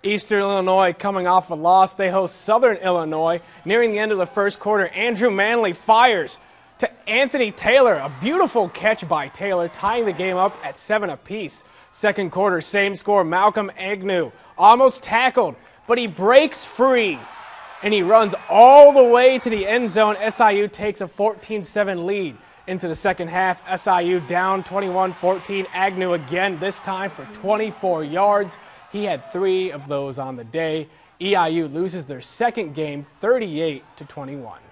Eastern Illinois coming off a loss. They host Southern Illinois. Nearing the end of the first quarter, Andrew Manley fires to Anthony Taylor. A beautiful catch by Taylor, tying the game up at 7 apiece. Second quarter, same score. Malcolm Agnew almost tackled, but he breaks free, and he runs all the way to the end zone. SIU takes a 14-7 lead into the second half. SIU down 21-14. Agnew again, this time for 24 yards. He had 3 of those on the day. EIU loses their second game 38-21.